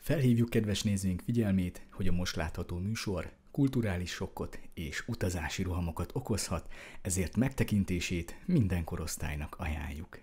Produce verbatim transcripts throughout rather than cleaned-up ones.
Felhívjuk kedves nézőink figyelmét, hogy a most látható műsor kulturális sokkot és utazási rohamokat okozhat, ezért megtekintését minden korosztálynak ajánljuk.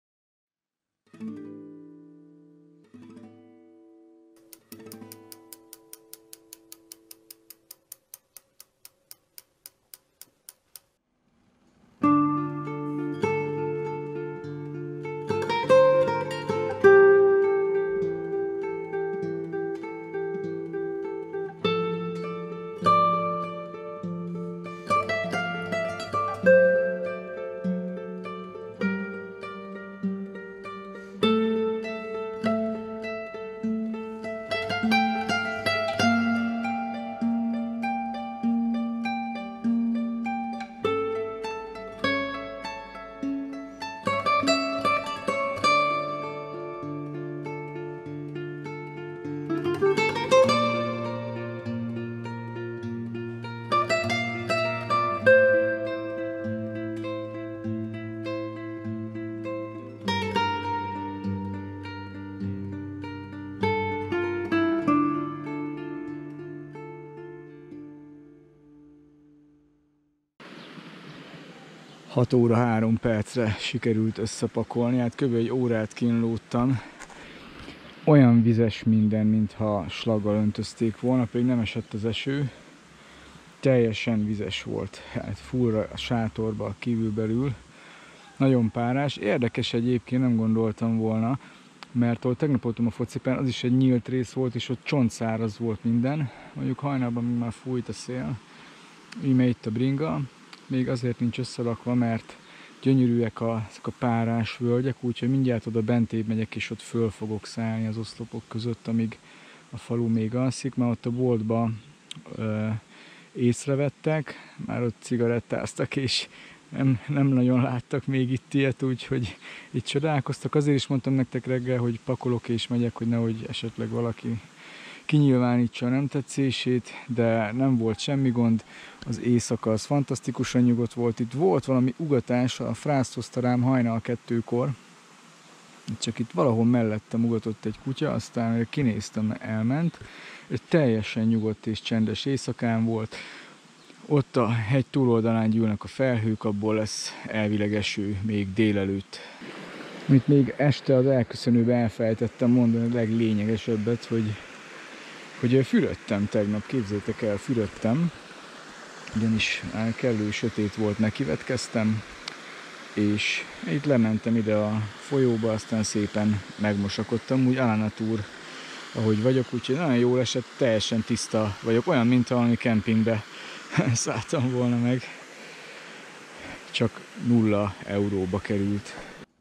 hat óra három percre sikerült összepakolni, hát kb. Egy órát kínlódtam. Olyan vizes minden, mintha slaggal öntözték volna, pedig nem esett az eső. Teljesen vizes volt, hát fullra a sátorba kívülbelül. Nagyon párás. Érdekes egyébként, nem gondoltam volna, mert ahol tegnap voltam a focipen, az is egy nyílt rész volt, és ott csontszáraz volt minden. Mondjuk hajnalban még már fújt a szél. Íme itt a bringa. Még azért nincs összerakva, mert gyönyörűek a, ezek a párás völgyek, úgyhogy mindjárt oda bentébb megyek, és ott föl fogok szállni az oszlopok között, amíg a falu még alszik, mert ott a boltba ö, észrevettek, már ott cigarettáztak, és nem, nem nagyon láttak még itt ilyet, úgyhogy itt csodálkoztak. Azért is mondtam nektek reggel, hogy pakolok és megyek, hogy nehogy esetleg valaki kinyilvánítsa a nem tetszését, de nem volt semmi gond. Az éjszaka az fantasztikusan nyugodt volt. Itt volt valami ugatás, a frászt hozta rám hajnal kettőkor. Csak itt valahol mellettem ugatott egy kutya, aztán kinéztem, elment. Egy teljesen nyugodt és csendes éjszakán volt. Ott a hegy túloldalán gyűlnek a felhők, abból lesz elvileg eső még délelőtt. Amit még este az elköszönőbe elfelejtettem mondani a leglényegesebbet, hogy hogy fürödtem tegnap, képzeljétek el, fürödtem, ugyanis kellő sötét volt, nekivetkeztem, és itt lementem ide a folyóba, aztán szépen megmosakodtam, úgy Alanatúr, ahogy vagyok, úgyhogy nagyon jól esett, teljesen tiszta vagyok, olyan, mint valami kempingbe szálltam volna meg, csak nulla euróba került.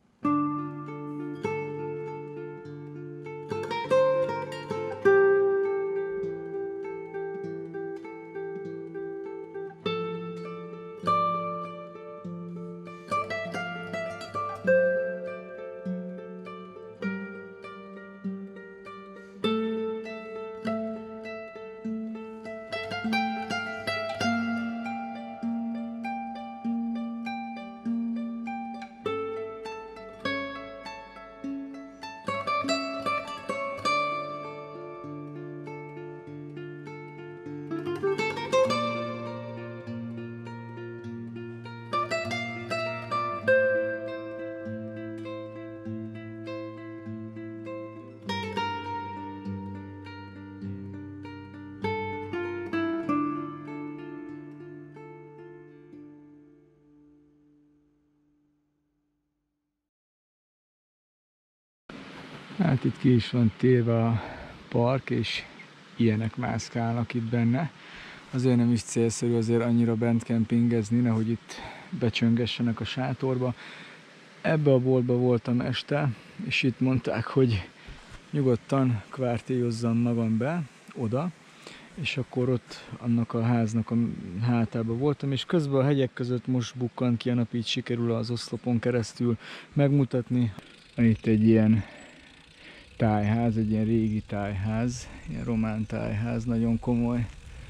Hát itt ki is van téve a park, és ilyenek mászkálnak itt benne. Azért nem is célszerű azért annyira bent kempingezni, nehogy itt becsöngessenek a sátorba. Ebbe a boltba voltam este, és itt mondták, hogy nyugodtan kvártélyozzam magam be, oda, és akkor ott annak a háznak a hátában voltam, és közben a hegyek között most bukkan ki a nap, így sikerül az oszlopon keresztül megmutatni. Itt egy ilyen tájház, egy ilyen régi tájház, ilyen román tájház, nagyon komoly.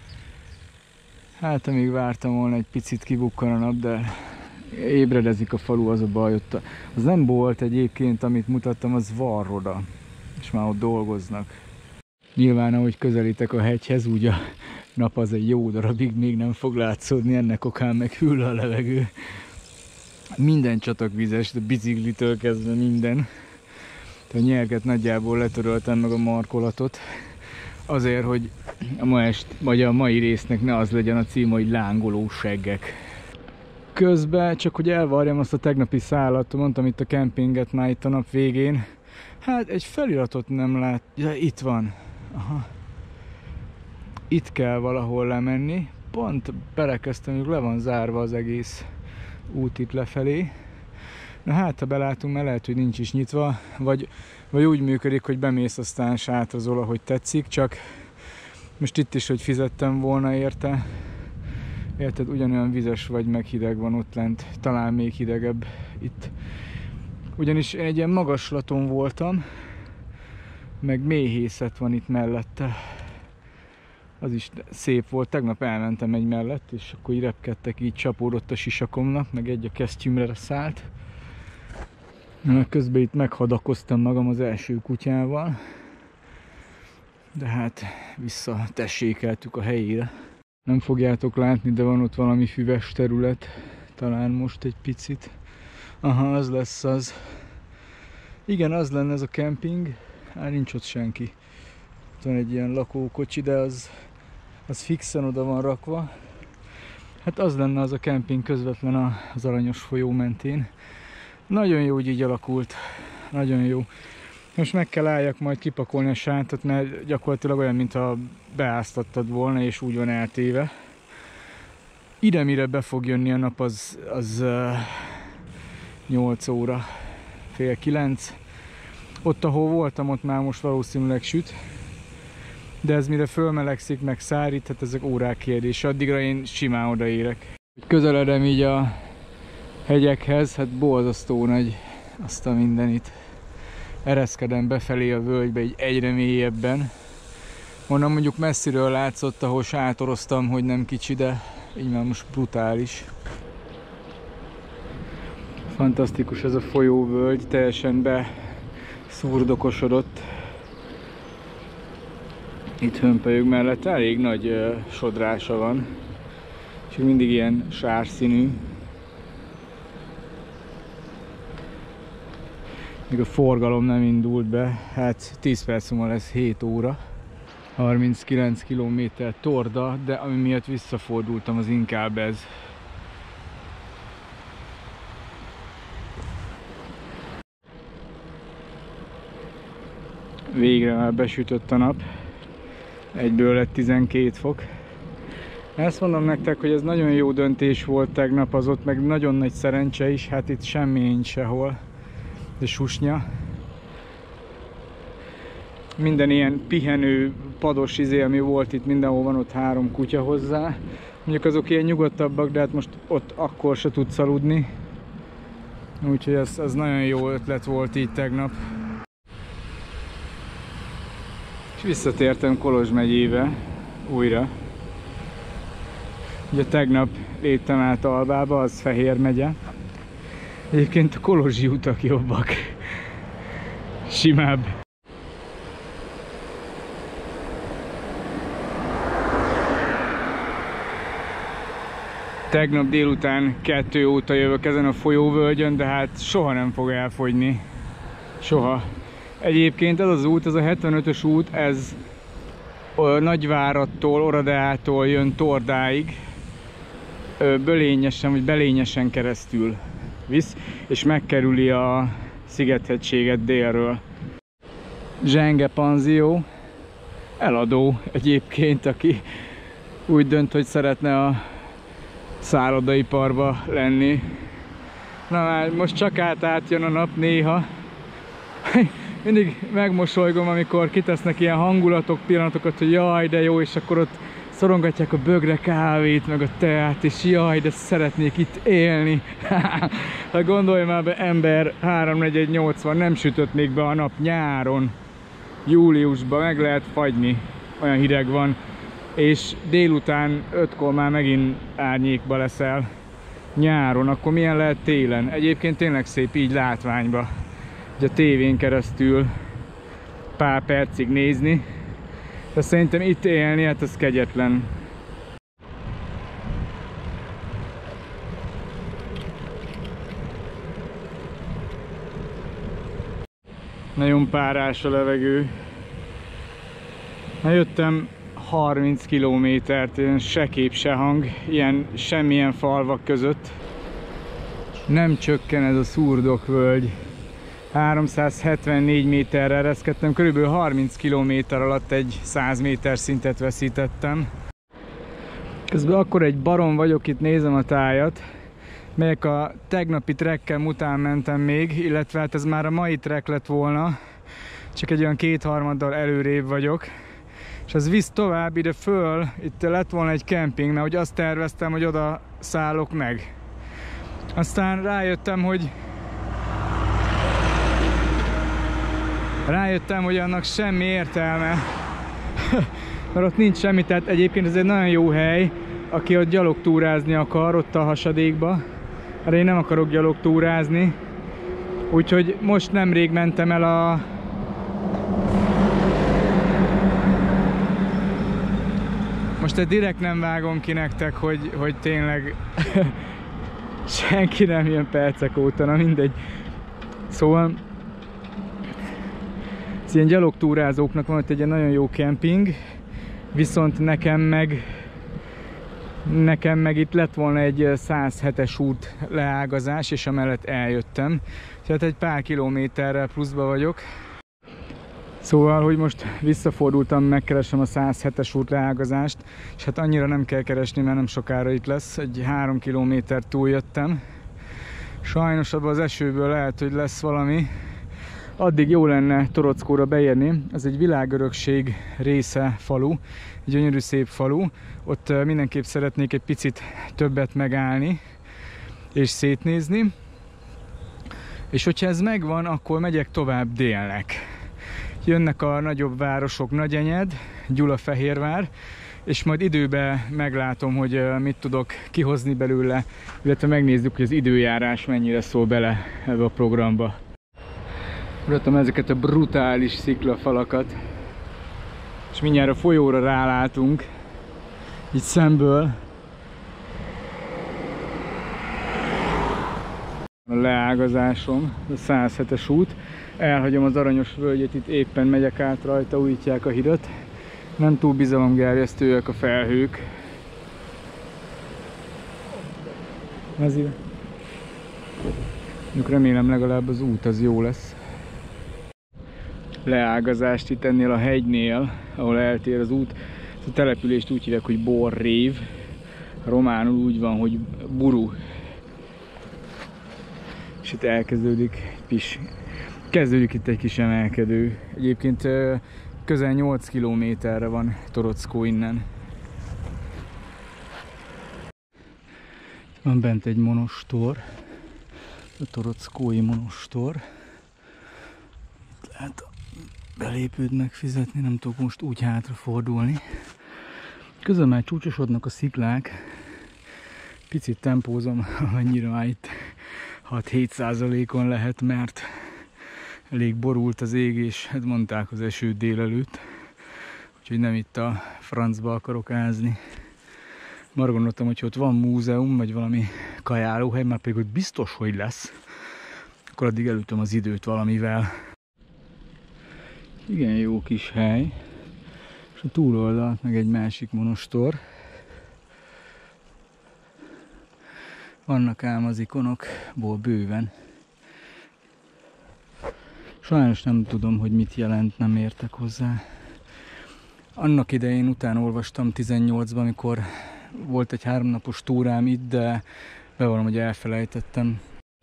Hát amíg vártam volna, egy picit kibukkan a nap, de ébredezik a falu, az a baj. Ott az nem volt egyébként, amit mutattam, az Varroda, és már ott dolgoznak. Nyilván, ahogy közelítek a hegyhez, úgy a nap az egy jó darabig még nem fog látszódni, ennek okán meg hűl a levegő. Minden csatakvizes, de biciklitől kezdve minden. A nyerget nagyjából letöröltem meg a markolatot. Azért, hogy a ma est, vagy a mai résznek ne az legyen a cím, hogy lángoló seggek. Közben, csak hogy elvarjam azt a tegnapi szállat, mondtam itt a kempinget már itt a nap végén. Hát egy feliratot nem lát... Ja, itt van. Aha. Itt kell valahol lemenni. Pont belekezdtem, hogy le van zárva az egész út itt lefelé. Na hát, ha belátunk, mert lehet, hogy nincs is nyitva, vagy, vagy úgy működik, hogy bemész, aztán sátrazol, ahogy tetszik, csak most itt is, hogy fizettem volna érte. Érted, ugyanolyan vizes vagy, meg hideg van ott lent, talán még hidegebb itt. Ugyanis én egy ilyen magaslaton voltam, meg méhészet van itt mellette. Az is szép volt, tegnap elmentem egy mellett, és akkor így repkedtek, így csapódott a sisakomnak, meg egy a kesztyűmre szállt. Közben itt meghadakoztam magam az első kutyával, de hát visszatessékeltük a helyére. Nem fogjátok látni, de van ott valami füves terület, talán most egy picit. Aha, az lesz az. Igen, az lenne ez a kemping, hát nincs ott senki. Ott van egy ilyen lakókocsi, de az, az fixen oda van rakva. Hát az lenne az a kemping közvetlen az Aranyos folyó mentén. Nagyon jó, hogy így alakult. Nagyon jó. Most meg kell álljak majd kipakolni a sántot, mert gyakorlatilag olyan, mintha beáztattad volna, és úgy van eltéve. Ide, mire be fog jönni a nap, az, az uh, nyolc óra, fél kilenc. Ott, ahol voltam, ott már most valószínűleg süt. De ez mire fölmelegszik, meg szárít, hát ezek órák kérdése. Addigra én simán odaérek. Közeledem így a hegyekhez, hát borzasztó nagy azt a mindenit. Ereszkedem befelé a völgybe, így egyre mélyebben. Onnan mondjuk messziről látszott, ahol sátoroztam, hogy nem kicsi, de így már most brutális. Fantasztikus ez a folyóvölgy, teljesen beszurdokosodott. Itt hömpölyög mellett elég nagy uh, sodrása van, és mindig ilyen sárszínű. Még a forgalom nem indult be, hát tíz perc múlva lesz hét óra. harminckilenc kilométer torda, de ami miatt visszafordultam, az inkább ez. Végre már besütött a nap. Egyből lett tizenkét fok. Ezt mondom nektek, hogy ez nagyon jó döntés volt tegnap, az ott meg nagyon nagy szerencse is, hát itt semmi nincs sehol. De susnya. Minden ilyen pihenő, pados izé, ami volt itt, mindenhol van ott három kutya hozzá. Mondjuk azok ilyen nyugodtabbak, de hát most ott akkor se tudsz aludni. Úgyhogy az, az nagyon jó ötlet volt így tegnap. És visszatértem Kolozs megyébe újra. Ugye tegnap léptem át Albába, az Fehér megye. Egyébként a kolozsi utak jobbak. Simább. Tegnap délután kettő óta jövök ezen a folyóvölgyön, de hát soha nem fog elfogyni. Soha. Egyébként ez az út, ez a hetvenötös út, ez Nagyváradtól, Oradeától jön Tordáig, Bölényesen vagy Belényesen keresztül visz, és megkerüli a Szigethegységet délről. Zsenge panzió, eladó egyébként, aki úgy dönt, hogy szeretne a szállodaiparba lenni. Na már most csak át átjön a nap néha. Mindig megmosolygom, amikor kitesznek ilyen hangulatok, pillanatokat, hogy jaj, de jó, és akkor ott szorongatják a bögre kávét, meg a teát, és jaj, de szeretnék itt élni. Hát gondolj már be, ember, háromnegyed nyolcvan, nem sütött még be a nap nyáron. Júliusban meg lehet fagyni, olyan hideg van. És délután ötkor már megint árnyékba leszel. Nyáron, akkor milyen lehet télen? Egyébként tényleg szép így látványba. A tévén keresztül pár percig nézni. De szerintem itt élni, hát ez kegyetlen. Nagyon párás a levegő. Jöttem harminc kilométert, se kép, se hang, ilyen semmilyen falvak között. Nem csökken ez a Szurdok völgy. háromszázhetvennégy méterre ereszkedtem, körülbelül harminc kilométer alatt egy száz méter szintet veszítettem. Közben akkor egy barom vagyok, itt nézem a tájat, melyek a tegnapi trekkem után mentem még, illetve hát ez már a mai trek lett volna, csak egy olyan kétharmaddal előrébb vagyok. És ez visz tovább ide föl, itt lett volna egy kemping, mert hogy azt terveztem, hogy oda szállok meg. Aztán rájöttem, hogy Rájöttem, hogy annak semmi értelme, mert ott nincs semmi, tehát egyébként ez egy nagyon jó hely, aki ott gyalogtúrázni akar, ott a hasadékba. Hát én nem akarok gyalogtúrázni, úgyhogy most nemrég mentem el a Most egy direkt nem vágom ki nektek, hogy, hogy tényleg senki nem jön percek óta, na mindegy. Szóval ez ilyen gyalogtúrázóknak van ott egy nagyon jó kemping, viszont nekem meg nekem meg itt lett volna egy száz hetes út leágazás, és amellett eljöttem. Tehát egy pár kilométerrel pluszba vagyok. Szóval, hogy most visszafordultam, megkeresem a száz hetes út leágazást, és hát annyira nem kell keresni, mert nem sokára itt lesz. Egy három kilométer túljöttem. Sajnos abban az esőből lehet, hogy lesz valami. Addig jó lenne Torockóra beérni. Ez egy világörökség része falu, egy gyönyörű szép falu. Ott mindenképp szeretnék egy picit többet megállni és szétnézni. És hogyha ez megvan, akkor megyek tovább délnek. Jönnek a nagyobb városok, Nagyenyed, Gyulafehérvár, és majd időben meglátom, hogy mit tudok kihozni belőle, illetve megnézzük, hogy az időjárás mennyire szól bele ebbe a programba. Mutatom ezeket a brutális sziklafalakat, és mindjárt a folyóra rálátunk, így szemből. A leágazásom, a száz hetes út. Elhagyom az Aranyos völgyet, itt éppen megyek át rajta, újítják a hidat. Nem túl bizalomgerjesztőek a felhők. Ezért. Remélem legalább az út az jó lesz. Leágazást itt ennél a hegynél, ahol eltér az út. A települést úgy hívják, hogy Borrév. Románul úgy van, hogy Buru. És itt elkezdődik egy kis, kezdődik itt egy kis emelkedő. Egyébként közel nyolc kilométerre van Torockó innen. Van bent egy monostor, a torockói monostor. Itt lehet a belépőt megfizetni, nem tudok most úgy hátrafordulni. Közben már csúcsosodnak a sziklák. Picit tempózom, annyira már itt hat-hét százalékon lehet, mert elég borult az ég, és hát mondták az eső délelőtt. Úgyhogy nem itt a francba akarok ázni. Már gondoltam, hogy ott van múzeum, vagy valami kajálóhely, már pedig ott biztos, hogy lesz. Akkor addig elütöm az időt valamivel. Igen jó kis hely. És a túloldalt meg egy másik monostor. Vannak ám az ikonokból bőven. Sajnos nem tudom, hogy mit jelent, nem értek hozzá. Annak idején utána olvastam tizennyolcban, amikor volt egy háromnapos túrám itt, de bevallom, hogy elfelejtettem.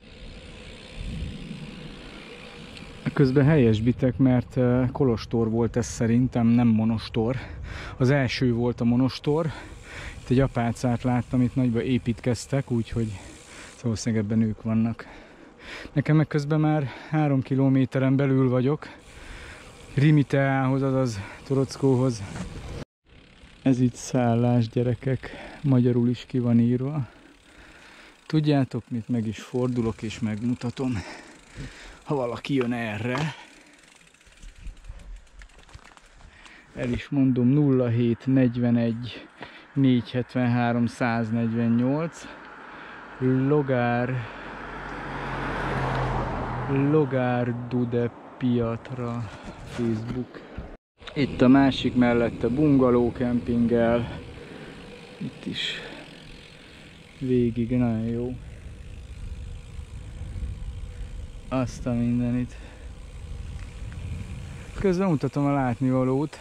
Közben helyesbitek, mert kolostor volt ez szerintem, nem monostor. Az első volt a monostor. Itt egy apácát láttam, itt nagyba építkeztek, úgyhogy valószínűleg ebben ők vannak. Nekem meg közben már három kilométeren belül vagyok. Rimiteához, azaz Torockóhoz. Ez itt szállás, gyerekek, magyarul is ki van írva. Tudjátok mit, meg is fordulok és megmutatom, ha valaki jön erre. El is mondom, nulla hét negyvenegy négyszázhetvenhárom száznegyvennyolc. Logár Logár Dude Piatra Facebook. Itt a másik mellette bungaló kempinggel. Itt is végig nagyon jó. Azt a mindenit. Közben mutatom a látnivalót.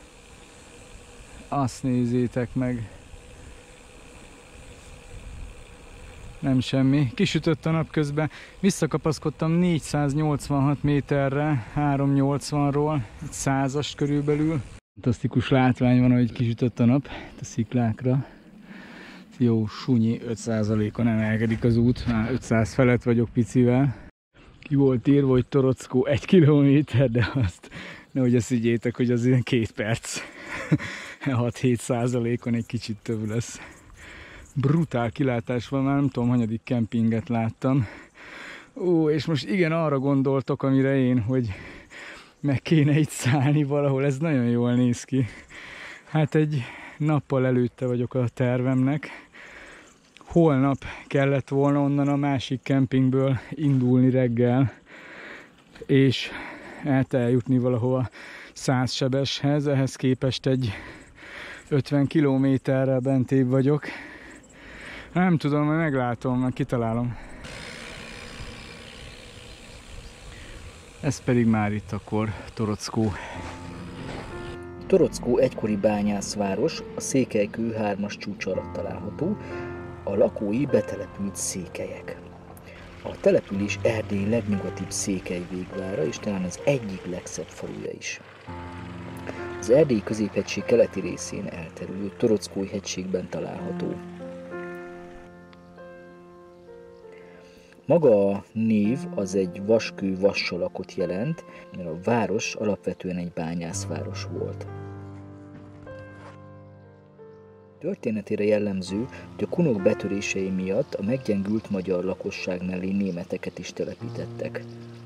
Azt nézzétek meg. Nem semmi. Kisütött a nap közben. Visszakapaszkodtam négyszáznyolcvanhat méterre, háromszáznyolcvanról, egy százast körülbelül. Fantasztikus látvány van, ahogy kisütött a nap a sziklákra. Jó, sunyi, öt százalékon emelkedik az út. Már ötszáz felett vagyok picivel. Ki volt írva, hogy Torockó egy kilométer, de azt nehogy azt higgyétek, hogy az ilyen két perc. hat-hét százalékon egy kicsit több lesz. Brutál kilátás van, már nem tudom, hanyadik kempinget láttam. Ó, és most igen, arra gondoltok, amire én, hogy meg kéne itt szállni valahol, ez nagyon jól néz ki. Hát egy nappal előtte vagyok a tervemnek. Holnap kellett volna onnan a másik kempingből indulni reggel, és el eljutni valahova százsebeshez, ehhez képest egy ötven kilométerrel bentébb vagyok. Nem tudom, majd meglátom, majd kitalálom. Ez pedig már itt akkor Torockó. Torockó egykori bányászváros, a Székelykő hármas csúcs alatt található, a lakói betelepült székelyek. A település Erdély legnyugatibb székely végvára, és talán az egyik legszebb faluja is. Az Erdélyi középhegység keleti részén elterülő Torockói hegységben található. Maga a név az egy vaskő vassalakot jelent, mert a város alapvetően egy bányászváros volt. Történetére jellemző, hogy a kunok betörései miatt a meggyengült magyar lakosság mellé németeket is telepítettek.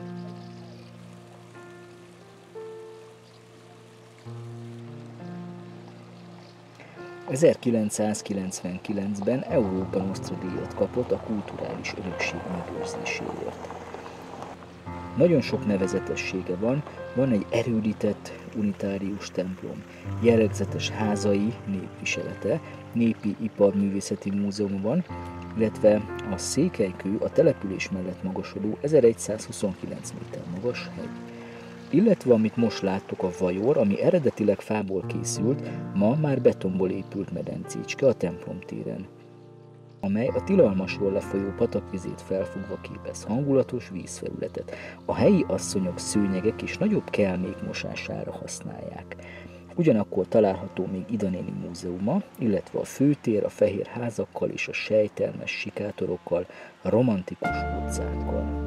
ezerkilencszázkilencvenkilencben Európa Nostra díjat kapott a kulturális örökség megőrzéséért. Nagyon sok nevezetessége van, van egy erődített unitárius templom, jellegzetes házai népviselete, népi iparművészeti múzeum van, illetve a Székelykő a település mellett magasodó ezerszázhuszonkilenc méter magas hegy. Illetve amit most láttok, a vajor, ami eredetileg fából készült, ma már betonból épült medencécske a templom téren, amely a tilalmasról lefolyó patakvizét felfogva képez hangulatos vízfelületet. A helyi asszonyok szőnyegek és nagyobb kelmék mosására használják. Ugyanakkor található még Ida néni múzeuma, illetve a főtér a fehér házakkal és a sejtelmes sikátorokkal, a romantikus utcákkal.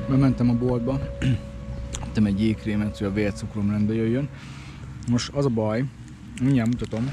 Bementem a boltba, vettem egy jégkrémet, hogy a vércukrom rendbe jöjjön. Most az a baj, mindjárt mutatom.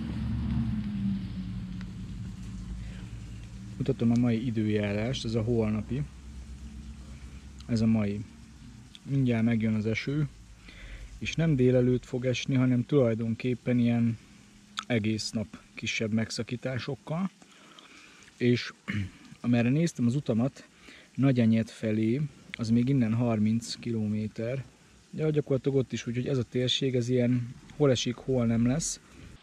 Mutatom a mai időjárást, ez a holnapi. Ez a mai. Mindjárt megjön az eső, és nem délelőtt fog esni, hanem tulajdonképpen ilyen egész nap kisebb megszakításokkal. És amerre néztem az utamat, Nagyenyed felé, az még innen harminc kilométer, de gyakorlatilag ott is, úgyhogy ez a térség, ez ilyen hol esik, hol nem lesz.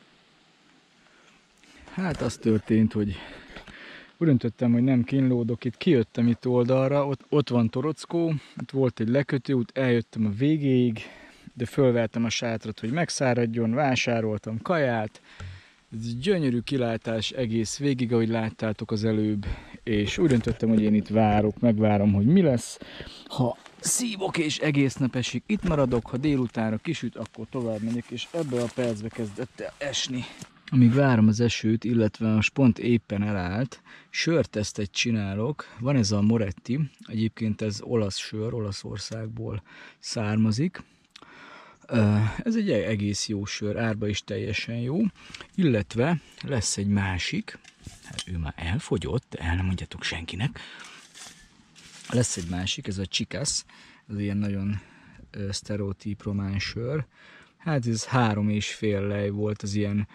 Hát az történt, hogy úgy döntöttem, hogy nem kínlódok, itt kijöttem itt oldalra, ott, ott van Torockó, ott volt egy lekötőút, eljöttem a végéig, de fölvertem a sátrat, hogy megszáradjon, vásároltam kaját, ez gyönyörű kilátás egész végig, ahogy láttátok az előbb, és úgy döntöttem, hogy én itt várok, megvárom, hogy mi lesz. Ha szívok és egész nap esik, itt maradok, ha délutánra kisüt, akkor tovább megyek, és ebből a percbe kezdett el esni. Amíg várom az esőt, illetve a spont éppen elállt, sörtesztet csinálok. Van ez a Moretti, egyébként ez olasz sör, Olaszországból származik. Ez egy egész jó sör, árba is teljesen jó, illetve lesz egy másik, hát ő már elfogyott, el nem mondjatok senkinek, lesz egy másik, ez a Chicas, ez ilyen nagyon sztereotíp román sör, hát ez három és fél lej volt, az ilyen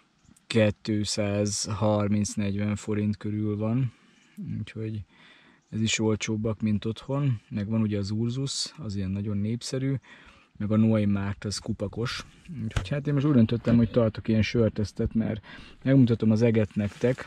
kétszázharminc-negyven forint körül van, úgyhogy ez is olcsóbbak, mint otthon, meg van ugye az Ursus, az ilyen nagyon népszerű, meg a Neumarkt az kupakos. Úgyhogy hát én most úgy döntöttem, hogy tartok ilyen sörtesztet, mert megmutatom az eget nektek.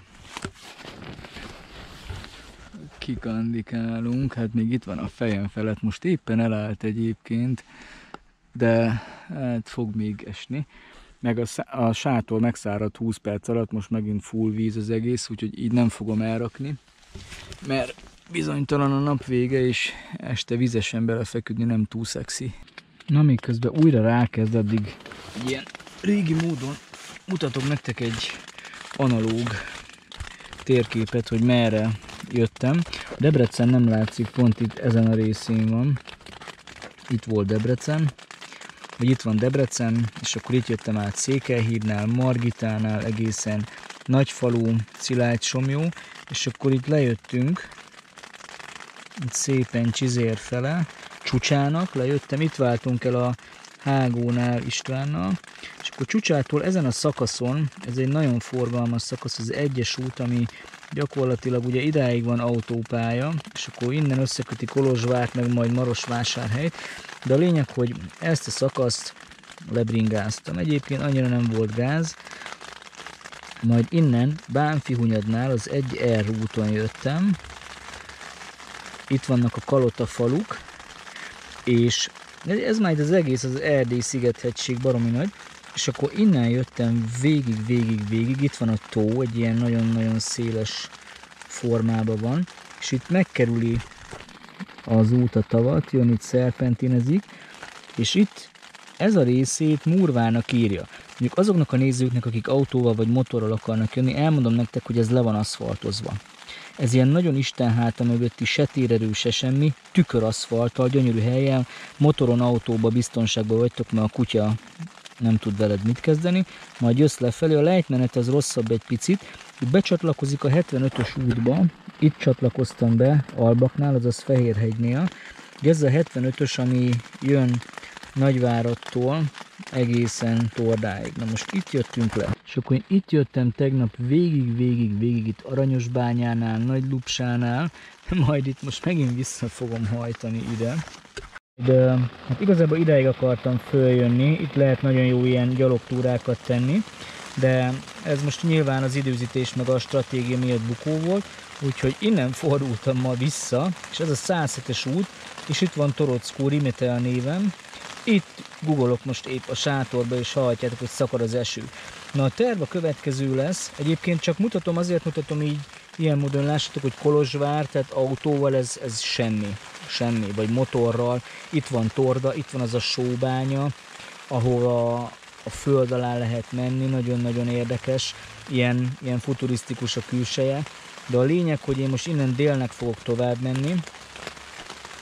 Kikandikálunk, hát még itt van a fejem felett, most éppen elállt egyébként, de hát fog még esni. Meg a, a sátor megszáradt húsz perc alatt, most megint full víz az egész, úgyhogy így nem fogom elrakni, mert bizonytalan a nap vége, és este vizesen belefeküdni nem túl szexi. Na, még közben újra rákezd, addig ilyen régi módon mutatok nektek egy analóg térképet, hogy merre jöttem. Debrecen nem látszik, pont itt ezen a részén van. Itt volt Debrecen, vagy itt van Debrecen, és akkor itt jöttem át Székelyhídnál, Margitánál, egészen Nagyfalu, Szilágysomlyó, és akkor itt lejöttünk, itt szépen Csizér fele, Csúcsának lejöttem, itt váltunk el a Hágónál Istvánnal, és akkor Csúcsától ezen a szakaszon, ez egy nagyon forgalmas szakasz, az egyes út, ami gyakorlatilag ugye idáig van autópálya, és akkor innen összeköti Kolozsvárt, meg majd Marosvásárhelyt, de a lényeg, hogy ezt a szakaszt lebringáztam. Egyébként annyira nem volt gáz, majd innen Bánfihunyadnál az egy R úton jöttem, itt vannak a Kalota faluk, és ez majd az egész, az Erdély Szigethegység baromi nagy, és akkor innen jöttem végig, végig, végig, itt van a tó, egy ilyen nagyon-nagyon széles formában van, és itt megkerüli az út a tavat, jön itt szerpentinezik, és itt ez a részét Murvának írja. Mondjuk azoknak a nézőknek, akik autóval vagy motorral akarnak jönni, elmondom nektek, hogy ez le van aszfaltozva. Ez ilyen nagyon istenháta mögötti se térerő, se semmi, tüköraszfalttal, gyönyörű helyen, motoron, autóba biztonságban vagytok, mert a kutya nem tud veled mit kezdeni, majd jössz lefelé, a lejtmenet az rosszabb egy picit, itt becsatlakozik a hetvenötös útba, itt csatlakoztam be Albaknál, azaz Fehérhegynél, ez a hetvenötös, ami jön Nagyváradtól egészen Tordáig. Na most itt jöttünk le. És akkor én itt jöttem tegnap végig, végig, végig itt Aranyosbányánál, Nagylupsánál, majd itt most megint vissza fogom hajtani ide. De hát igazából ideig akartam följönni, itt lehet nagyon jó ilyen gyalogtúrákat tenni, de ez most nyilván az időzítés meg a stratégia miatt bukó volt, úgyhogy innen fordultam ma vissza, és ez a száz hetes út, és itt van Torockó Rimetea néven. Itt googolok most épp a sátorba, és hallhatjátok, hogy szakad az eső. Na a terv a következő lesz, egyébként csak mutatom, azért mutatom így, ilyen módon lássatok, hogy Kolozsvár, tehát autóval ez, ez semmi, semmi, vagy motorral. Itt van Torda, itt van az a sóbánya, ahol a, a föld alá lehet menni, nagyon-nagyon érdekes, ilyen, ilyen futurisztikus a külseje. De a lényeg, hogy én most innen délnek fogok tovább menni,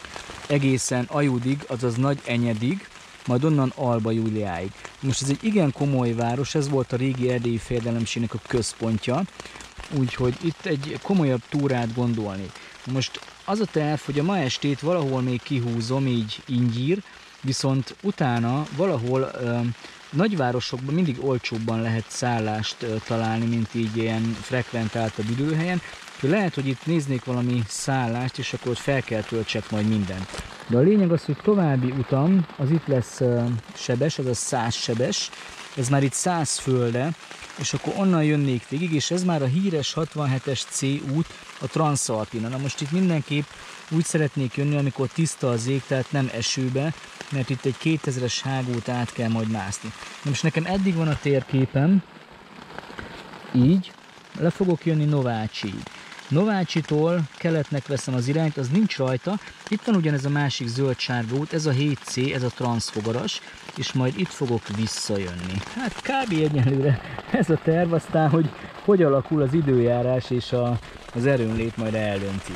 egészen Ajudig, azaz Nagy Enyedig, majd onnan Alba Júliáig. Most ez egy igen komoly város, ez volt a régi erdélyi fejedelemségnek a központja, úgyhogy itt egy komolyabb túrát gondolni. Most az a terv, hogy a ma estét valahol még kihúzom, így Ingyír, viszont utána valahol ö, nagyvárosokban mindig olcsóbban lehet szállást ö, találni, mint így ilyen frekventáltabb időhelyen. Lehet, hogy itt néznék valami szállást, és akkor ott fel kell töltsek majd mindent. De a lényeg az, hogy további utam, az itt lesz uh, sebes, azaz száz sebes, ez már itt száz földe, és akkor onnan jönnék végig, és ez már a híres hatvanhetes C út, a Transalpina. Na most itt mindenképp úgy szeretnék jönni, amikor tiszta az ég, tehát nem esőbe, mert itt egy kétezres hágót át kell majd mászni. Na most nekem eddig van a térképem, így, le fogok jönni Novácsiig. Novácsitól keletnek veszem az irányt, az nincs rajta. Itt van ugyanez a másik zöld-sárga út, ez a hét C, ez a transzfogaras, és majd itt fogok visszajönni. Hát kb. Egyenlőre ez a terv, aztán, hogy hogy alakul az időjárás és a, az erőnlét majd eldönti.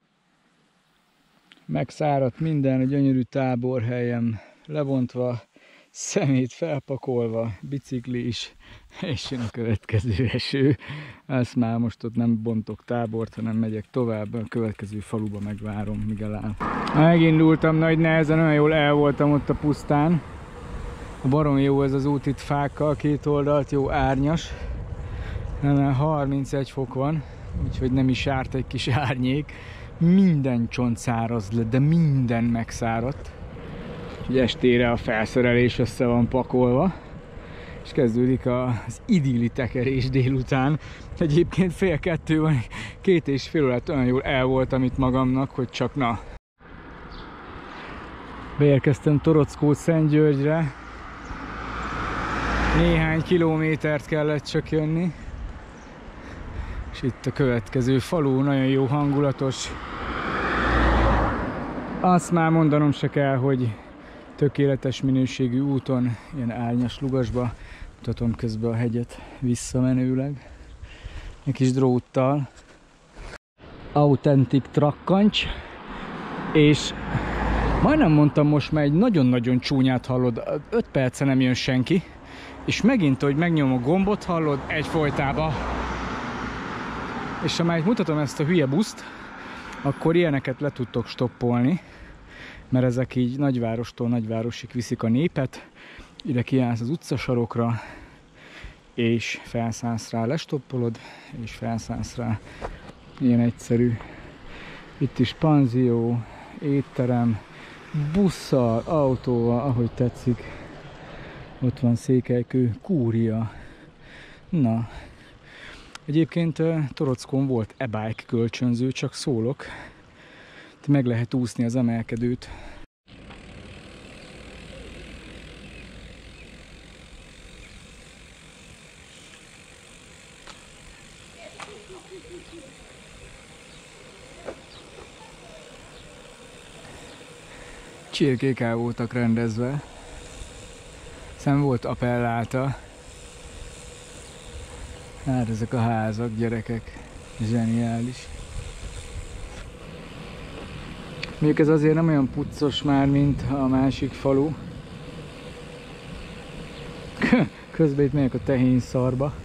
Megszáradt minden, a gyönyörű táborhelyem levontva, szemét felpakolva, bicikli is, és jön a következő eső. Ezt már most ott nem bontok tábort, hanem megyek tovább, a következő faluba megvárom, míg eláll. Megindultam nagy nehezen, olyan jól el voltam ott a pusztán. Barom jó ez az út itt fákkal, két oldalt, jó árnyas. harmincegy fok van, úgyhogy nem is árt egy kis árnyék. Minden csont száraz lett, de minden megszáradt. Úgyhogy estére a felszerelés össze van pakolva, és kezdődik az idilli tekerés délután. Egyébként fél kettő van, két és fél órát olyan jól el voltam itt magamnak, hogy csak na. Beérkeztem Torockó-Szentgyörgyre, néhány kilométert kellett csak jönni, és itt a következő falu, nagyon jó hangulatos. Azt már mondanom se kell, hogy tökéletes minőségű úton, ilyen árnyas lugasba, mutatom közben a hegyet visszamenőleg. Egy kis dróttal. Authentic trakkancs. És majdnem mondtam, most már egy nagyon-nagyon csúnyát hallod, öt perce nem jön senki, és megint, hogy megnyom a gombot, hallod egyfolytában. És ha már mutatom ezt a hülye buszt, akkor ilyeneket le tudtok stoppolni, mert ezek így nagyvárostól nagyvárosig viszik a népet, ide kiállsz az utcasarokra, és felszállsz rá, lestoppolod, és felszállsz rá. Ilyen egyszerű. Itt is panzió, étterem, busszal, autóval, ahogy tetszik. Ott van Székelykő, Kúria. Na, egyébként Torockón volt e-bike kölcsönző, csak szólok. Meg lehet úszni az emelkedőt. Csirkék el voltak rendezve. Szem volt appelláta. Hát ezek a házak, gyerekek. Zseniális. Mondjuk ez azért nem olyan puccos már, mint a másik falu. Közben itt megyek a tehén szarba.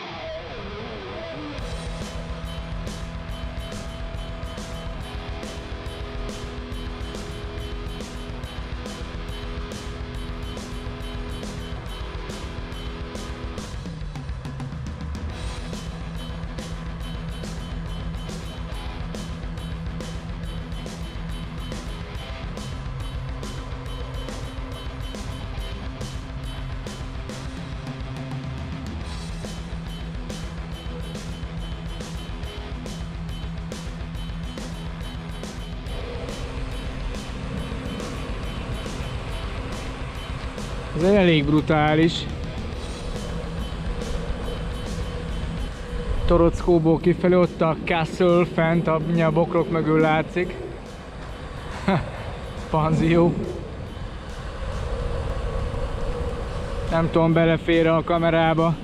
Ez elég brutális. Torockóból kifelé, ott a Castle fent, a bokrok mögül látszik. Panzió. Nem tudom, belefér a kamerába.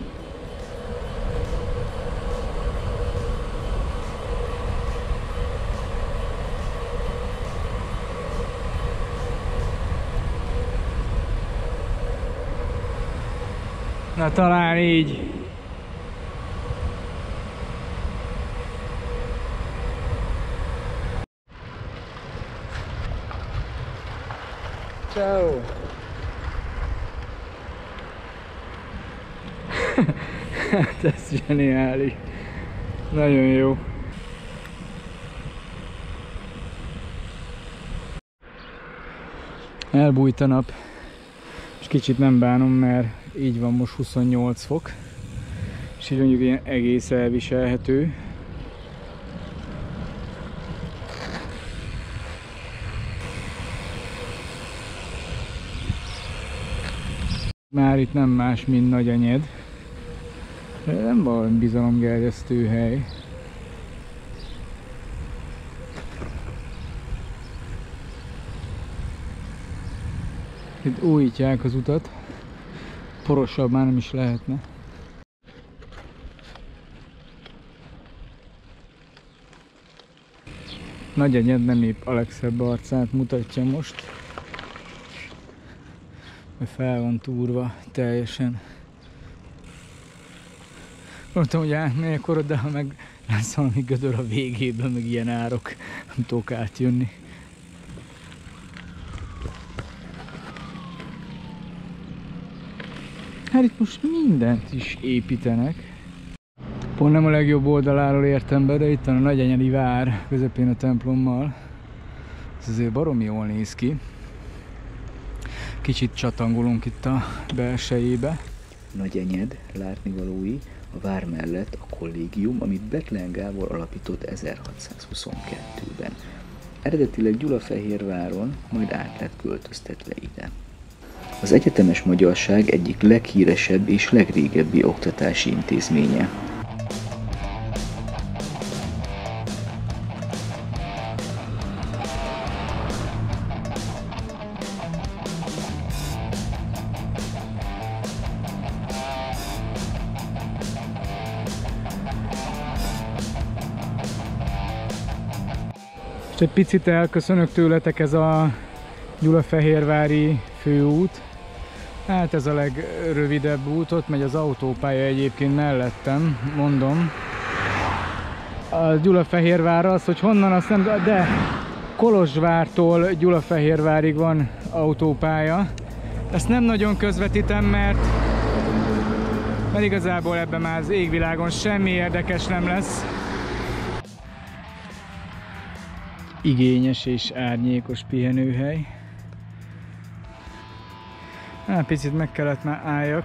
Na talán így. Ciao. Hát ez zseniális. Nagyon jó. Elbújt a nap, és kicsit nem bánom, mert így van most huszonnyolc fok, és így mondjuk ilyen egész elviselhető. Már itt nem más, mint Nagyenyed. Nem valami bizalomgerjesztő hely. Itt újítják az utat. Porosabb már nem is lehetne. Nagyenyed nem épp a legszebb arcát mutatja most. Fel van túrva teljesen. Mondtam, hogy átmegyek oda, de ha meg lesz valami gödör a végében, meg ilyen árok, nem tudok átjönni. Hát itt most mindent is építenek. Pont nem a legjobb oldaláról értem be, de itt van a Nagyenyedi vár közepén a templommal. Ez azért baromi jól néz ki. Kicsit csatangolunk itt a belsejébe. Nagyenyed látnivalói a vár mellett a kollégium, amit Bethlen Gábor alapított ezerhatszázhuszonkettőben. Eredetileg Gyulafehérváron, majd át lett költöztetve ide. Az egyetemes magyarság egyik leghíresebb és legrégebbi oktatási intézménye. Egy picit elköszönök tőletek, ez a Gyulafehérvári főút. Hát ez a legrövidebb út, ott megy az autópálya egyébként mellettem, mondom. A Gyulafehérvár az, hogy honnan azt nem, de Kolozsvártól Gyulafehérvárig van autópálya. Ezt nem nagyon közvetítem, mert, mert igazából ebben már az égvilágon semmi érdekes nem lesz. Igényes és árnyékos pihenőhely. Hát picit meg kellett már álljak.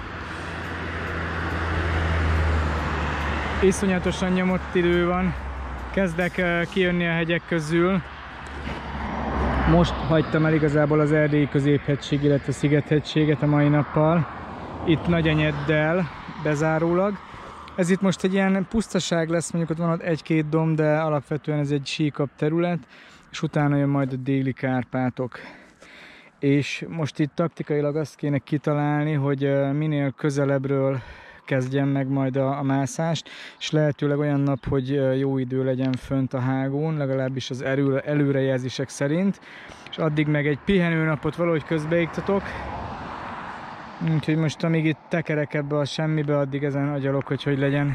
Iszonyatosan nyomott idő van. Kezdek kijönni a hegyek közül. Most hagytam el igazából az erdélyi középhegység, illetve Szigethegységet a mai nappal. Itt Nagyenyeddel bezárólag. Ez itt most egy ilyen pusztaság lesz, mondjuk ott van ott egy-két domb, de alapvetően ez egy síkabb terület, és utána jön majd a déli Kárpátok. És most itt taktikailag azt kéne kitalálni, hogy minél közelebbről kezdjem meg majd a, a mászást, és lehetőleg olyan nap, hogy jó idő legyen fönt a hágón, legalábbis az erő, előrejelzések szerint, és addig meg egy pihenőnapot valahogy közbeiktatok. Úgyhogy most amíg itt tekerek ebbe a semmibe, addig ezen agyalok, hogy hogy legyen.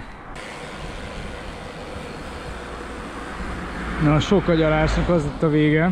Na, a sok agyalásnak az lett a vége,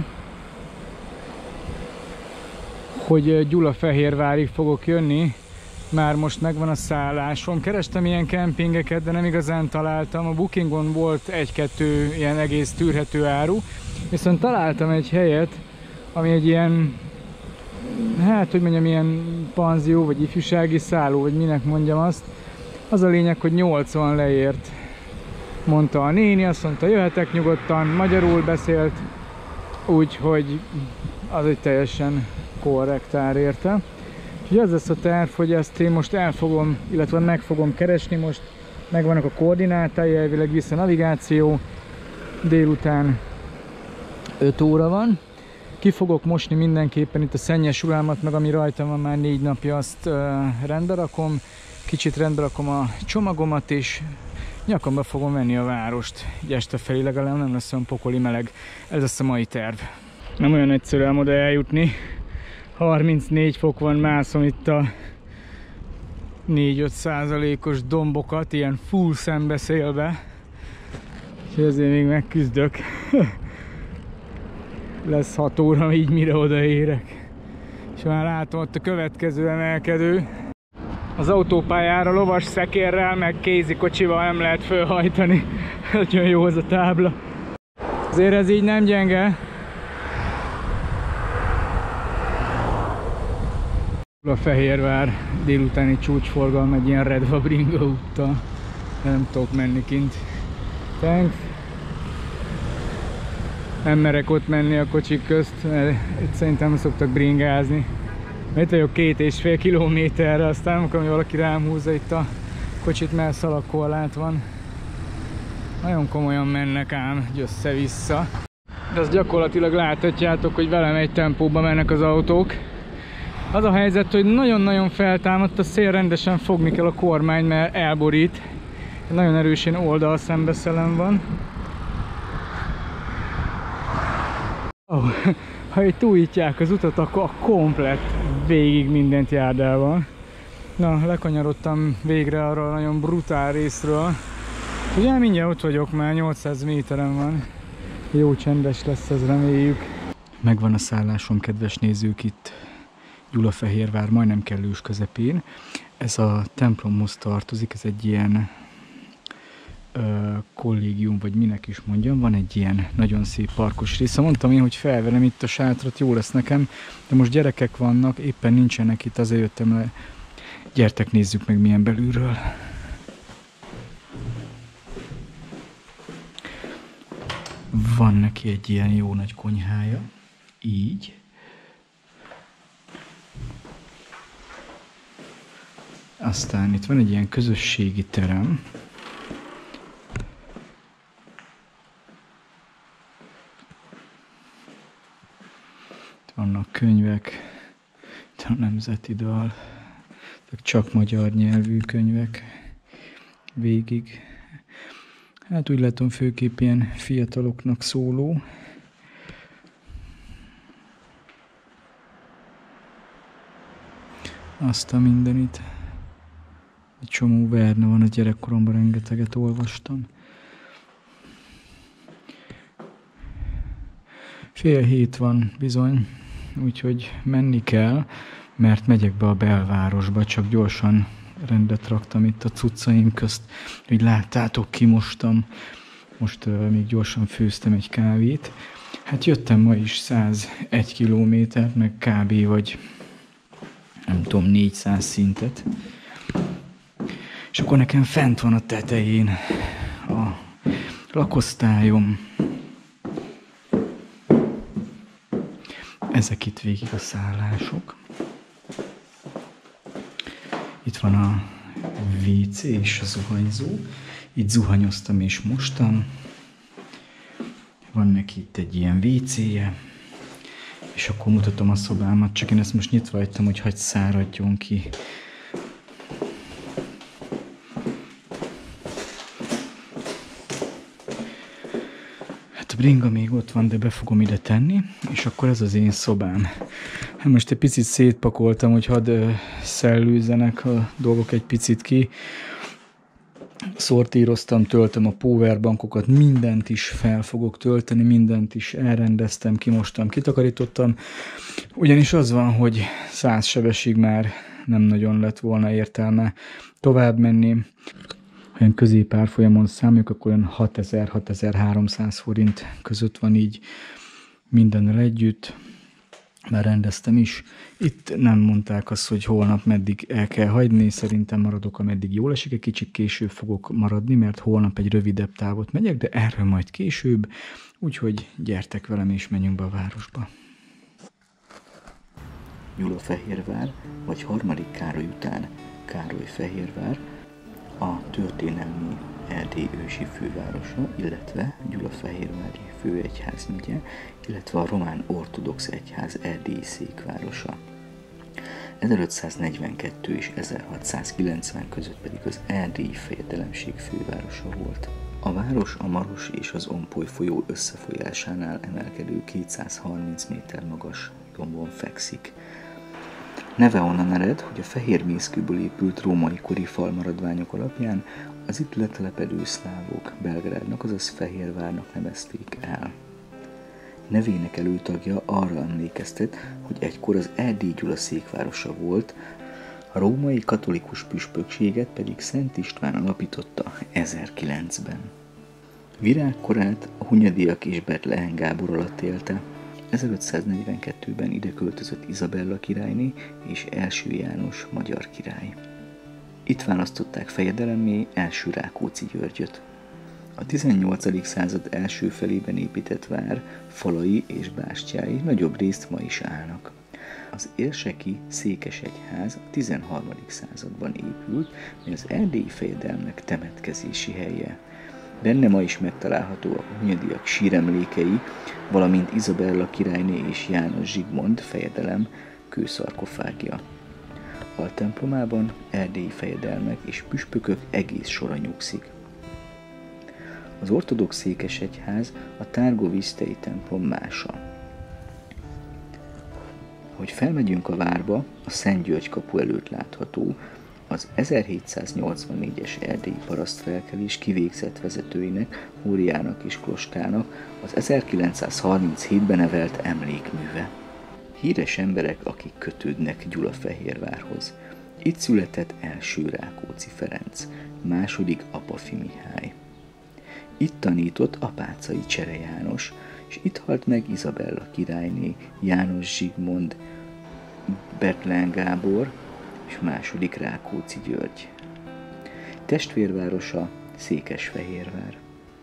hogy Gyulafehérvárig fogok jönni. Már most megvan a szállásom. Kerestem ilyen kempingeket, de nem igazán találtam. A Bookingon volt egy-kettő ilyen egész tűrhető áru. Viszont találtam egy helyet, ami egy ilyen, hát hogy mondjam, ilyen panzió, vagy ifjúsági szálló, vagy minek mondjam azt. Az a lényeg, hogy nyolcvan leért, mondta a néni, azt mondta, jöhetek nyugodtan, magyarul beszélt, úgyhogy az egy teljesen korrekt ár érte. Úgyhogy az lesz a terv, hogy ezt én most elfogom, illetve meg fogom keresni, most megvannak a koordinátái, elvileg vissza navigáció, délután öt óra van. Ki fogok mosni mindenképpen itt a szennyes ruhámat, meg ami rajtam van már négy napja, azt uh, rendbe rakom, kicsit rendbe rakom a csomagomat, és nyakamba fogom venni a várost, így este felé, legalább nem lesz olyan pokoli meleg. Ez lesz a mai terv. Nem olyan egyszerű ám oda eljutni. harmincnégy fok van, mászom itt a négy-öt százalékos dombokat, ilyen full szembeszélbe. És ezért még megküzdök. Lesz hat óra, így mire odaérek. És már látom ott a következő emelkedő. Az autópályára lovas szekérrel, meg kézikocsival nem lehet fölhajtani. Nagyon jó az a tábla. Azért ez így nem gyenge. A Fehérvár délutáni csúcsforgalom egy ilyen redva bringa úttal. Nem tudok menni kint. Thanks. Nem merek ott menni a kocsik közt, mert itt szerintem nem szoktak bringázni. Itt vagyok két és fél kilométerre, aztán amikor valaki rám húzza itt a kocsit, mert szalagkorlát van. Nagyon komolyan mennek ám, össze-vissza. De azt gyakorlatilag láthatjátok, hogy velem egy tempóban mennek az autók. Az a helyzet, hogy nagyon-nagyon feltámadt, a szél rendesen fogni kell a kormány, mert elborít. Nagyon erősen oldal szembeszelem van. Oh, ha itt újítják az utat, akkor komplett végig mindent járdával. Na, lekanyarodtam végre arra a nagyon brutál részről. Ugye mindjárt ott vagyok, már nyolcszáz méteren van. Jó csendes lesz ez, reméljük. Megvan a szállásom, kedves nézők, itt Gyulafehérvár majdnem kellős közepén. Ez a templomhoz tartozik, ez egy ilyen ö, kollégium, vagy minek is mondjam. Van egy ilyen nagyon szép parkos része. Mondtam én, hogy felverem itt a sátrat, jó lesz nekem, de most gyerekek vannak, éppen nincsenek itt, azért jöttem le. Gyertek, nézzük meg milyen belülről. Van neki egy ilyen jó nagy konyhája, így. Aztán itt van egy ilyen közösségi terem. Itt vannak könyvek, itt a Nemzeti Dal, csak magyar nyelvű könyvek végig. Hát úgy látom, főképp ilyen fiataloknak szóló. Azt a mindenit. Egy csomó Verne van, a gyerekkoromban rengeteget olvastam. Fél hét van bizony, úgyhogy menni kell, mert megyek be a belvárosba, csak gyorsan rendet raktam itt a cuccaim közt, hogy láttátok, kimostam. Most uh, még gyorsan főztem egy kávét. Hát jöttem ma is százegy kilométert, meg kb. Vagy nem tudom, négyszáz szintet. És akkor nekem fent van a tetején a lakosztályom. Ezek itt végig a szállások. Itt van a vé cé és a zuhanyzó. Itt zuhanyoztam és mostam. Van neki itt egy ilyen vé céje. És akkor mutatom a szobámat, csak én ezt most nyitva hagytam, hogy hagy száradjon ki. Hát a bringa még ott van, de be fogom ide tenni, és akkor ez az én szobám. Hát most egy picit szétpakoltam, hogy hadd szellőzzenek a dolgok egy picit ki. Szortíroztam, töltöm a powerbankokat, mindent is fel fogok tölteni, mindent is elrendeztem, kimostam, kitakarítottam. Ugyanis az van, hogy száz sebesig már nem nagyon lett volna értelme tovább menni. Ha ilyen középárfolyamon számoljuk, akkor olyan hatezer-hatezer-háromszáz forint között van így mindennel együtt. Már rendeztem is. Itt nem mondták azt, hogy holnap meddig el kell hagyni, szerintem maradok, ameddig jól esik, egy kicsit később fogok maradni, mert holnap egy rövidebb távot megyek, de erről majd később, úgyhogy gyertek velem és menjünk be a városba. Gyulafehérvár, vagy harmadik Károly után Károlyfehérvár, a történelmi Erdély ősi fővárosa, illetve Gyulafehérvári főegyházmegye, illetve a román ortodox egyház erdélyi székvárosa. ezerötszáznegyvenkettő és ezerhatszázkilencven között pedig az erdélyi fejedelemség fővárosa volt. A város a Maros és az Ompoly folyó összefolyásánál emelkedő kétszázharminc méter magas dombon fekszik. Neve onnan ered, hogy a fehér mészkőből épült római kori falmaradványok alapján az itt letelepedő szlávok Belgrádnak, azaz Fehérvárnak nevezték el. Nevének előtagja arra emlékeztet, hogy egykor az Erdélyi Gyula székvárosa volt, a római katolikus püspökséget pedig Szent István alapította ezerkilencben. Virágkorát a Hunyadiak és Bethlehem Gábor alatt élte. ezerötszáznegyvenkettőben ide költözött Izabella királyné és első János magyar király. Itt választották fejedelemmé első Rákóczi Györgyöt. A tizennyolcadik század első felében épített vár falai és bástyái nagyobb részt ma is állnak. Az érseki székesegyház a tizenharmadik században épült, mely az erdélyi fejedelmek temetkezési helye. Benne ma is megtalálhatóak a hunyadiak síremlékei, valamint Izabella királyné és János Zsigmond fejedelem kőszarkofágja. Altemplomában erdélyi fejedelmek és püspökök egész sora nyugszik. Az ortodox székesegyház a Tárgovisztei templom mása. Hogy felmegyünk a várba, a Szent György kapu előtt látható, az ezerhétszáznyolcvannégyes erdélyi parasztfelkelés kivégzett vezetőinek, Hóriának és Kloskának az ezerkilencszázharminchétben nevelt emlékműve. Híres emberek, akik kötődnek Gyulafehérvárhoz. Itt született első Rákóczi Ferenc, második Apafi Mihály. Itt tanított Apáczai Csere János, és itt halt meg Izabella királyné, János Zsigmond, Bethlen Gábor és második Rákóczi György. Testvérvárosa Székesfehérvár.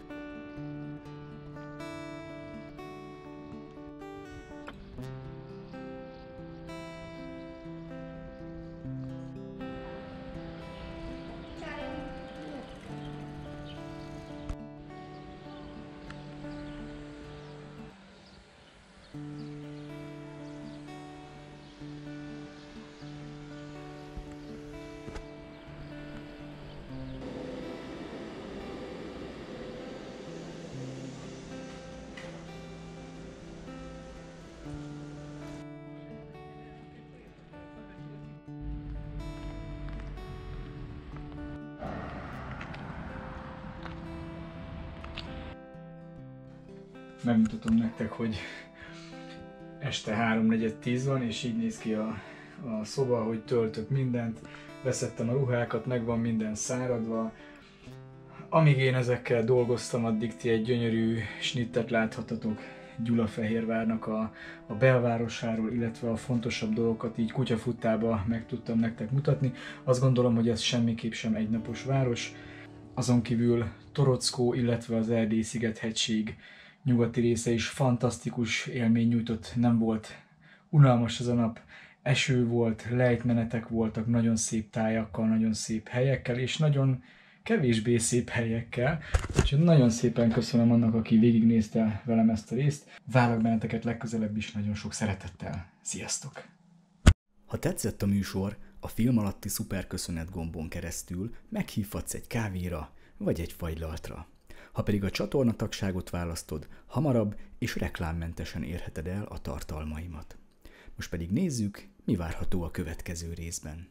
Megmutatom nektek, hogy este háromnegyed tíz van, és így néz ki a, a szoba, hogy töltök mindent, beszedtem a ruhákat, meg van minden száradva. Amíg én ezekkel dolgoztam, addig ti egy gyönyörű snittet láthatatok Gyulafehérvárnak a, a belvárosáról, illetve a fontosabb dolgokat így kutyafuttába meg tudtam nektek mutatni. Azt gondolom, hogy ez semmiképp sem egynapos város. Azon kívül Torockó, illetve az Erdély-sziget-hegység nyugati része is fantasztikus élmény nyújtott, nem volt unalmas ez a nap. Eső volt, lejtmenetek voltak, nagyon szép tájakkal, nagyon szép helyekkel, és nagyon kevésbé szép helyekkel. Úgyhogy nagyon szépen köszönöm annak, aki végignézte velem ezt a részt. Várok benneteket legközelebb is nagyon sok szeretettel. Sziasztok! Ha tetszett a műsor, a film alatti szuperköszönet gombon keresztül meghívhatsz egy kávéra vagy egy fagylaltra. Ha pedig a csatornatagságot választod, hamarabb és reklámmentesen érheted el a tartalmaimat. Most pedig nézzük, mi várható a következő részben.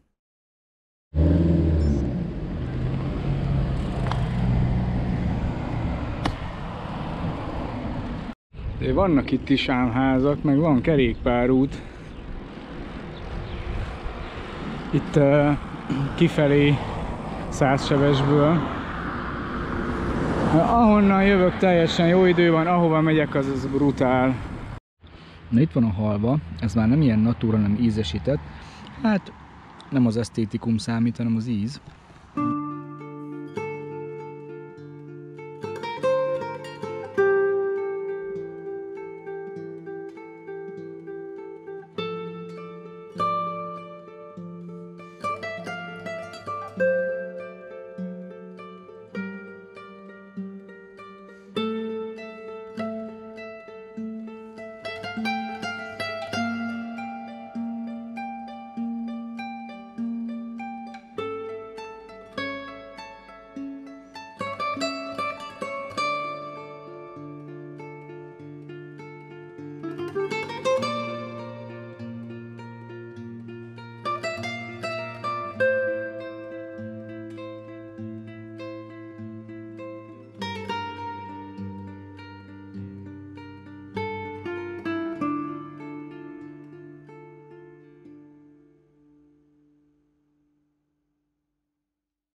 De vannak itt is álmházak, meg van kerékpárút. Itt uh, kifelé Százsebesből. Ahonnan jövök, teljesen jó idő van, ahova megyek, az, az brutál. Na itt van a halva, ez már nem ilyen natúra, nem ízesített. Hát nem az esztétikum számít, hanem az íz.